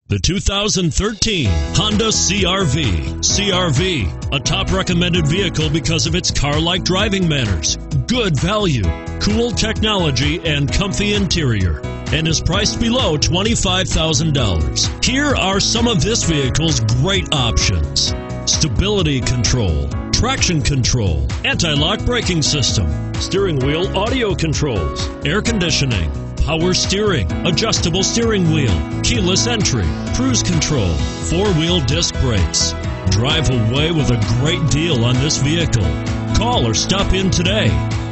The 2013 Honda CR-V. CR-V, a top recommended vehicle because of its car-like driving manners, good value, cool technology, and comfy interior, and is priced below $25,000. Here are some of this vehicle's great options: stability control, traction control, anti-lock braking system, steering wheel audio controls, air conditioning, power steering, adjustable steering wheel, keyless entry, cruise control, four-wheel disc brakes. Drive away with a great deal on this vehicle. Call or stop in today.